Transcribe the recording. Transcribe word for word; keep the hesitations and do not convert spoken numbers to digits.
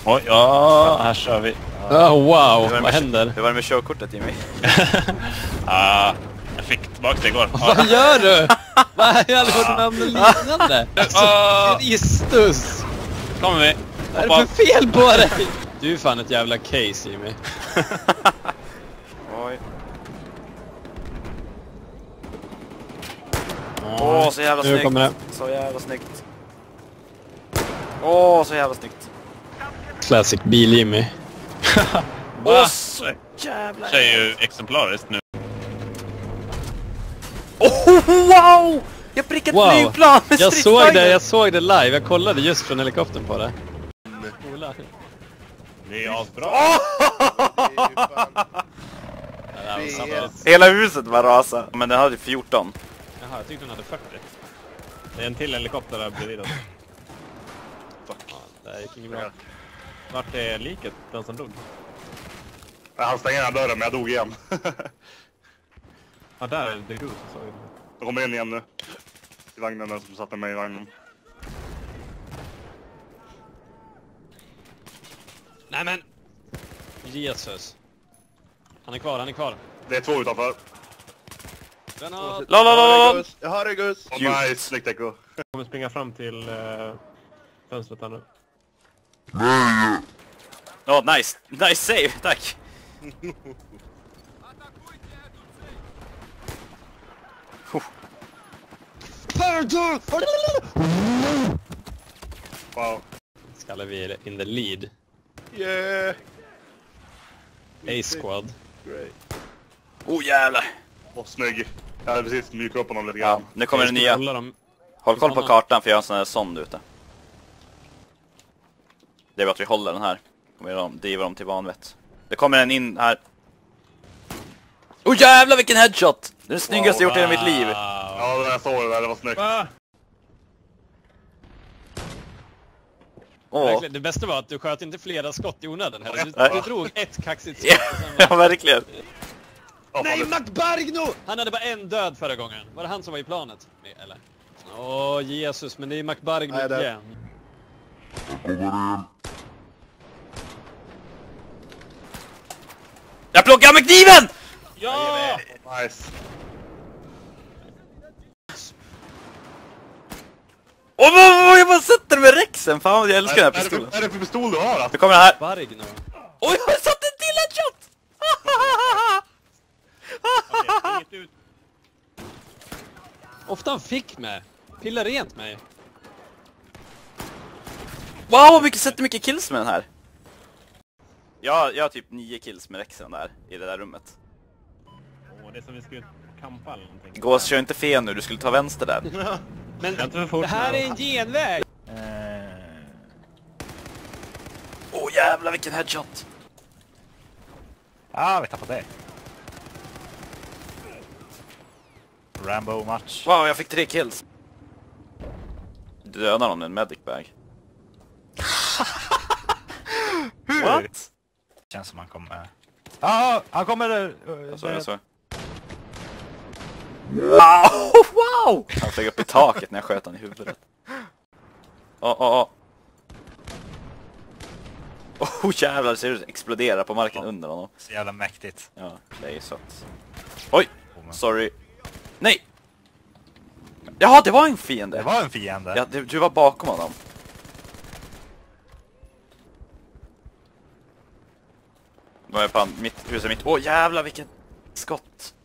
Oj, ja, här kör vi. Ja. Oh, wow, vad händer? Hur var det med körkortet, Jimmy? ah, jag fick tillbaka det igår. Vad gör du? Vad har jag aldrig varit med om något liknande? Ah. Kristus! Kommer vi. Vad är det för fel på dig? Du är fan ett jävla case, Jimmy. Oj. Åh, oh, så jävla snyggt. Kommer det. Så jävla snyggt. Åh, oh, så jävla snyggt. Classic bil, Jimmy. Åh, oh, så jävla... Det är ju exemplariskt nu. Oh, wow! Jag prickade Wow. ett flygplan med Jag såg stridsvagnen. det, jag såg det live. Jag kollade just från helikoptern på det. Det är asbra. Oh! Oh! Hela huset var rasa. Men den hade fjorton. Jaha, jag tyckte den hade fyrtio. Det är en till helikopter där bredvid oss. Fuck. Ja, det gick inget bra. Vart är liket, den som dog? Han stänger den dörren, men jag dog igen. Ja, där är det du. Jag kommer in igen nu. I vagnen, den som satte mig i vagnen. Nej men! Jesus. Han är kvar, han är kvar. Det är två utanför. Granat! La la la la. Jag har det, Gus. Oh, nice, snyggt Echo. Jag kommer springa fram till uh, fönstret här nu. Åh, oh, nice. Nice save, tack. Wow. Ska vi in the lead. Yeah. A-squad. Great. Oh, jävlar. Åh, oh, snygg. Jag hade precis mjukat upp honom lite Ja, grann. nu kommer det nya. Hålla dem. Håll koll på kartan, för jag har en sån här sond ute. Det är bara att vi håller den här. Kommer de driva dem till vanvett. Det kommer en in här. Åh, oh, jävlar vilken headshot! Det är den snyggaste jag gjort i hela mitt liv. Ja, jag såg det där, det var snyggt. Ah! Åh. Det bästa var att du sköt inte flera skott i onödan heller. Du, Nej. du drog ett kaxigt skott. och sen Ja, var... verkligen. Nej, McBargno! Han hade bara en död förra gången. Var det han som var i planet? Eller? Åh, Jesus, men det är McBargno Nej, det- igen. Jag plockar med kniven! Ja! Nice. Åh, oh, oh, jag bara sätter med rexen. Fan, jag älskar den här Är det för- pistolen. Är det för pistol du har? Nu Alltså? kommer den här. Bargno. Oj, jag satt en till headshot! Okej, inget ut. Ofta han fick med. Pilla rent mig. Wow, mycket, sätter mycket kills med den här. Ja, jag har typ nio kills med rexen där, i det där rummet. Åh, det är som vi skulle kampa eller någonting. Gås, kör inte fel nu, du skulle ta vänster där. Men Jag är inte för fort det här nu. är en genväg. Åh, oh, jävlar vilken headshot. Ah, vi tappade det. Rambo-match. Wow, jag fick tre kills. Dödar någon en medic bag. Hur? What? Känns som han kommer... Ja, ah, han kommer... Uh, Jag såg, jag såg. Wow, wow! Han flög upp i taket när jag sköt han i huvudet. Åh, åh, åh. Oh, jävlar, det ser ut att explodera på marken oh. under honom. Så jävla mäktigt. Ja, det är så att... Oj, sorry. Nej! Jaha, det var en fiende. Det var en fiende. Ja, du, du var bakom honom. Nu är på mitt hus är mitt. Åh, jävlar vilken skott.